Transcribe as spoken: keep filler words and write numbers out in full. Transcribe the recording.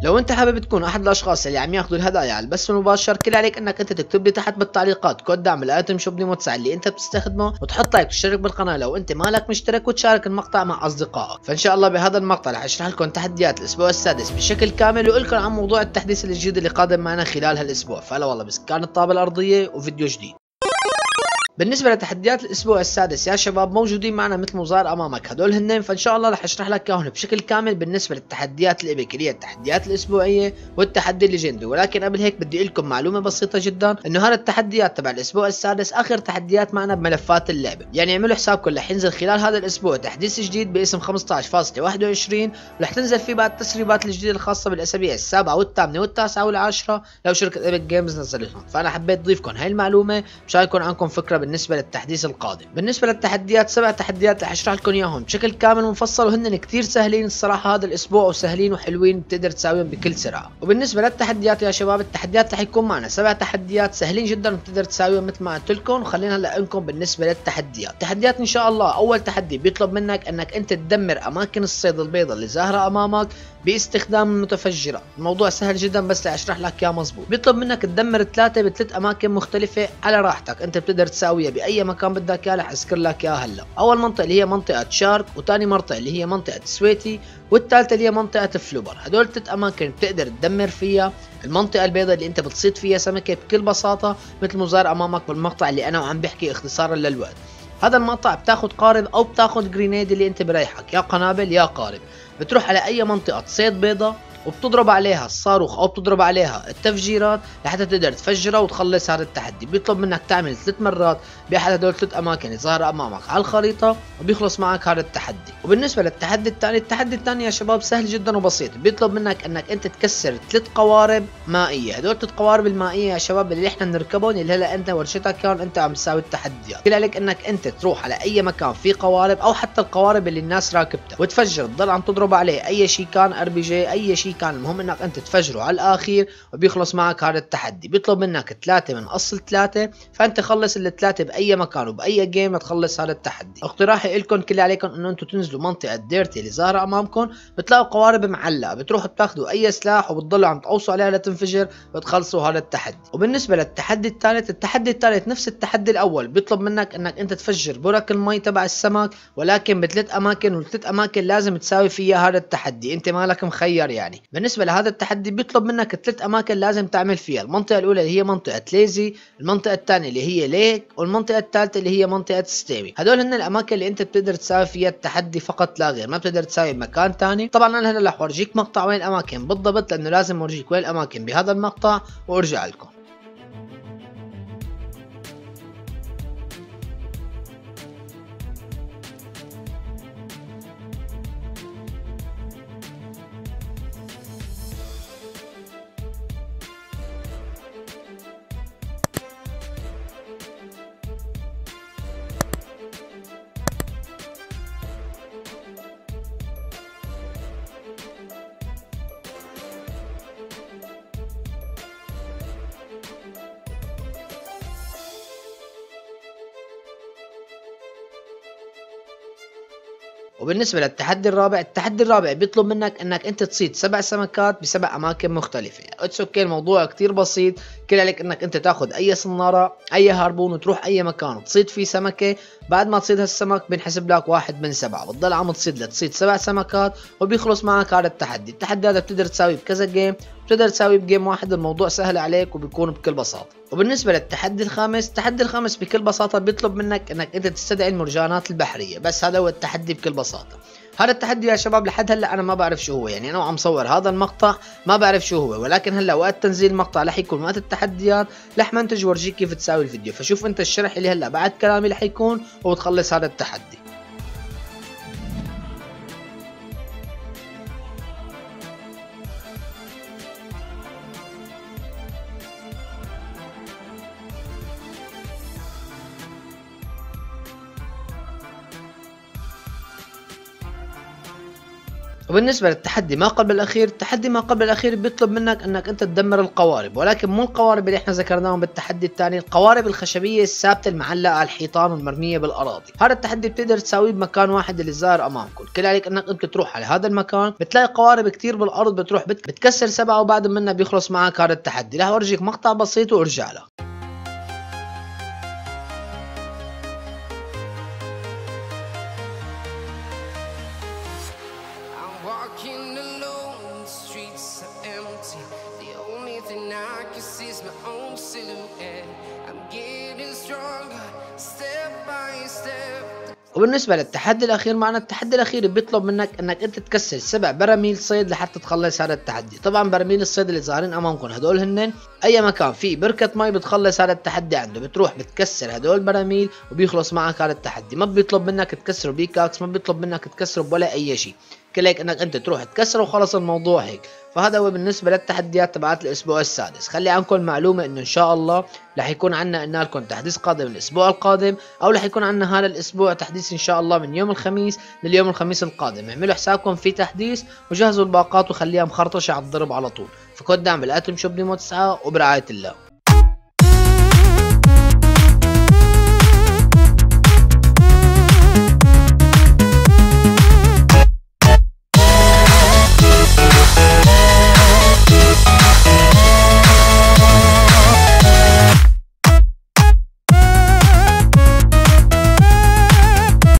لو انت حابب تكون احد الاشخاص اللي عم ياخذوا الهدايا على البث المباشر، كل عليك انك انت تكتب لي تحت بالتعليقات كود دعم الايتم شوب ليمو تسعة اللي انت بتستخدمه، وتحط لايك وتشترك بالقناه لو انت مالك مشترك، وتشارك المقطع مع اصدقائك. فان شاء الله بهذا المقطع رح اشرح لكم تحديات الاسبوع السادس بشكل كامل، واقول لكم عن موضوع التحديث الجديد اللي قادم معنا خلال هالاسبوع. فهلا والله بسكان الطابه الارضيه وفيديو جديد. بالنسبة لتحديات الأسبوع السادس يا شباب، موجودين معنا مثل ما ظاهر أمامك هدول هن، فإن شاء الله رح أشرح لك إياهم بشكل كامل. بالنسبة للتحديات الإيبك اللي هي التحديات الأسبوعية والتحدي الليجندري، ولكن قبل هيك بدي أقول لكم معلومة بسيطة جدا، إنه هذا التحديات تبع الأسبوع السادس آخر تحديات معنا بملفات اللعبة. يعني اعملوا حسابكم رح ينزل خلال هذا الأسبوع تحديث جديد باسم خمسة عشر فاصلة واحد وعشرين، ورح تنزل فيه بعد التسريبات الجديدة الخاصة بالأسابيع السابعة والثامنة والتاسعة والعاشرة لو شركة إيبك جيمز نزلتهم. فأنا حبيت أضيفكم هاي المعلومة مشان يكون عندكم فكرة بالنسبة للتحديث القادم. بالنسبه للتحديات، سبع تحديات رح اشرح لكم اياهم بشكل كامل ومفصل، وهن كثير سهلين الصراحه هذا الاسبوع، وسهلين وحلوين بتقدر تساويهم بكل سرعه. وبالنسبه للتحديات يا شباب، التحديات رح يكون معنا سبع تحديات سهلين جدا وبتقدر تساويهم مثل ما قلت لكم. وخلينا هلا لكم بالنسبه للتحديات. التحديات ان شاء الله، اول تحدي بيطلب منك انك انت تدمر اماكن الصيد البيضاء اللي ظاهره امامك باستخدام المتفجرات. الموضوع سهل جدا بس لاشرح لك اياه مظبوط. بيطلب منك تدمر ثلاثه بثلاث اماكن مختلفه على راحتك، انت بتقدر تساويها باي مكان بدك اياه. رح اذكر لك اياها هلا. اول منطقه اللي هي منطقه شارك، وثاني منطقه اللي هي منطقه سويتي، والثالثه اللي هي منطقه فلوبر. هدول ثلاث اماكن بتقدر تدمر فيها المنطقه البيضاء اللي انت بتصيد فيها سمكه بكل بساطه، مثل ما ظاهر امامك بالمقطع اللي انا وعم بحكي اختصارا للوقت. هذا المقطع بتاخد قارب او بتاخد جرينيد اللي انت بريحك، يا قنابل يا قارب. بتروح على اي منطقه صيد بيضة وبتضرب عليها الصاروخ او بتضرب عليها التفجيرات لحتى تقدر تفجرها وتخلص هذا التحدي. بيطلب منك تعمل ثلاث مرات باحد هدول ثلاث اماكن اللي ظاهره امامك على الخريطه، وبيخلص معك هذا التحدي. وبالنسبه للتحدي الثاني، التحدي الثاني يا شباب سهل جدا وبسيط. بيطلب منك انك انت تكسر ثلاث قوارب مائيه. هدول ثلاث قوارب المائيه يا شباب اللي احنا بنركبهم، اللي هلا انت ورشتك كان انت عم تساوي التحديات. كل عليك انك انت تروح على اي مكان فيه قوارب، او حتى القوارب اللي الناس راكبتها، وتفجر تضل عم تضرب عليه اي شيء كان ار بي جي، اي شيء كان، المهم انك انت تفجره على الاخير وبيخلص معك هذا التحدي. بيطلب منك ثلاثه من اصل ثلاثه، فانت خلص الثلاثه باي مكان وباي جيم تخلص هذا التحدي. اقتراحي لكم كل عليكم انه انتم تنزلوا منطقه ديرتي اللي ظاهره امامكم، بتلاقوا قوارب معلقه، بتروحوا بتاخذوا اي سلاح وبتضلوا عم تقوصوا عليها لتنفجر وتخلصوا هذا التحدي. وبالنسبه للتحدي الثالث، التحدي الثالث نفس التحدي الاول، بيطلب منك انك انت تفجر برك المي تبع السمك، ولكن بثلاث اماكن، والثلاث اماكن لازم تساوي فيها هذا التحدي، انت مالك مخير يعني. بالنسبه لهذا التحدي بيطلب منك ثلاث اماكن لازم تعمل فيها. المنطقه الاولى اللي هي منطقه ليزي، المنطقه الثانيه اللي هي ليك، والمنطقه الثالثه اللي هي منطقه ستيمي. هدول هن الاماكن اللي انت بتقدر تساوي فيها التحدي فقط لا غير، ما بتقدر تساوي بمكان ثاني. طبعا انا هلا رح اورجيك مقطع وين الاماكن بالضبط، لانه لازم اورجيك وين الاماكن بهذا المقطع وارجع لكم. وبالنسبة للتحدي الرابع، التحدي الرابع بيطلب منك انك انت تصيد سبع سمكات بسبع اماكن مختلفة. اتس اوكي، الموضوع كتير بسيط. كل عليك انك انت تاخذ اي صنارة اي هاربون وتروح اي مكان تصيد فيه سمكة. بعد ما تصيد هالسمك بنحسب لك واحد من سبعة، بتضل عم تصيد لتصيد سبع سمكات وبيخلص معك هذا التحدي. التحدي هذا بتقدر تساويه بكذا جيم، بتقدر تساويه بجيم واحد. الموضوع سهل عليك وبيكون بكل بساطة. وبالنسبة للتحدي الخامس، التحدي الخامس بكل بساطة بيطلب منك انك انت تستدعي المرجانات البحرية. بس هذا هو التحدي بكل بساطة. هذا التحدي يا شباب لحد هلا انا ما بعرف شو هو، يعني انا وعم صور هذا المقطع ما بعرف شو هو، ولكن هلا وقت تنزيل المقطع رح يكون وقت التحديات، رح منتج ورجيك كيف تساوي الفيديو. فشوف انت الشرح اللي هلا بعد كلامي رح يكون وتخلص هذا التحدي. وبالنسبة للتحدي ما قبل الأخير، التحدي ما قبل الأخير بيطلب منك أنك أنت تدمر القوارب، ولكن مو القوارب اللي احنا ذكرناهم بالتحدي الثاني، القوارب الخشبية الثابتة المعلقة على الحيطان والمرمية بالأراضي. هذا التحدي بتقدر تساويه بمكان واحد اللي ظاهر أمامكم، كل عليك أنك أنت تروح على هذا المكان بتلاقي قوارب كتير بالأرض، بتروح بت... بتكسر سبعة وبعد منها بيخلص معك هذا التحدي. رح أورجيك مقطع بسيط وارجع له. Walking alone, the streets are empty. The only thing I can see is my own silhouette. I'm getting stronger, step by step. وبالنسبة للتحدي الأخير معنا، التحدي الأخير بيطلب منك أنك أنت تكسر سبع براميل صيد لحتى تخلص هذا التحدي. طبعا براميل الصيد اللي ظاهرين أمامكم هدول هن أي مكان فيه بركة مي بتخلص هذا التحدي عنده، بتروح بتكسر هدول البراميل وبيخلص معك هذا التحدي. ما بيطلب منك تكسره بيكاكس، ما بيطلب منك تكسره بولا أي شيء، كلك انك انت تروح تكسره وخلص الموضوع هيك. فهذا هو بالنسبه للتحديات تبعت الاسبوع السادس. خلي عنكم معلومه انه ان شاء الله رح يكون عندنا قلنا لكم تحديث قادم الاسبوع القادم، او رح يكون عندنا هذا الاسبوع تحديث ان شاء الله من يوم الخميس لليوم الخميس القادم. اعملوا حسابكم في تحديث وجهزوا الباقات وخليها مخرطشه على الضرب على طول. فكود دعم الاتم شوب نيمو تسعة وبرعايه الله.